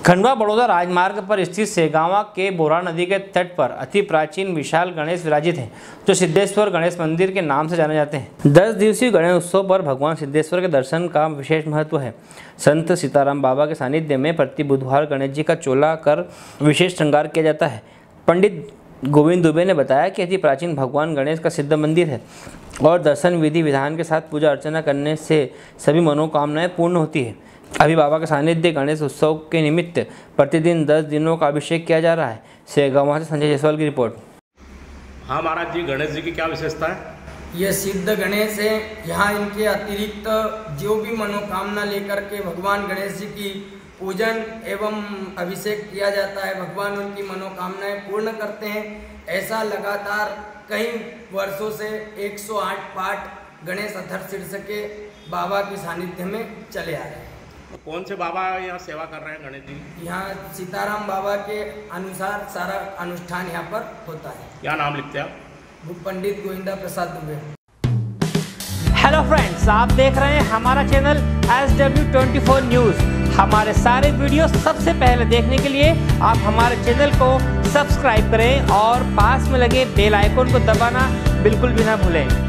खंडवा बड़ौदा राजमार्ग पर स्थित सेगावा के बोरा नदी के तट पर अति प्राचीन विशाल गणेश विराजित हैं, जो सिद्धेश्वर गणेश मंदिर के नाम से जाने जाते हैं। 10 दिवसीय गणेश उत्सव पर भगवान सिद्धेश्वर के दर्शन का विशेष महत्व है। संत सीताराम बाबा के सानिध्य में प्रति बुधवार गणेश जी का चोला कर विशेष श्रृंगार किया जाता है। पंडित गोविंद दुबे ने बताया कि अति प्राचीन भगवान गणेश का सिद्ध मंदिर है और दर्शन विधि विधान के साथ पूजा अर्चना करने से सभी मनोकामनाएं पूर्ण होती है। अभी बाबा के सानिध्य गणेश उत्सव के निमित्त प्रतिदिन 10 दिनों का अभिषेक किया जा रहा है। सेगावा से संजय जायसवाल की रिपोर्ट। हाँ महाराज जी, गणेश जी की क्या विशेषता है? ये सिद्ध गणेश है। यहाँ इनके अतिरिक्त जो भी मनोकामना लेकर के भगवान गणेश जी की पूजन एवं अभिषेक किया जाता है, भगवान उनकी मनोकामनाएं पूर्ण करते हैं। ऐसा लगातार कई वर्षों से 108 पाठ गणेश अथर्व शीर्षक के बाबा के सानिध्य में चले आ रहे हैं। तो कौन से बाबा यहाँ सेवा कर रहे हैं गणेश जी? यहाँ सीताराम बाबा के अनुसार सारा अनुष्ठान यहाँ पर होता है। क्या नाम लिखते हैं आप? पंडित गोविंदा प्रसाद दुबे। हेलो फ्रेंड्स, आप देख रहे हैं हमारा चैनल SW24 न्यूज़। हमारे सारे वीडियो सबसे पहले देखने के लिए आप हमारे चैनल को सब्सक्राइब करें और पास में लगे बेल आइकन को दबाना बिल्कुल भी ना भूलें।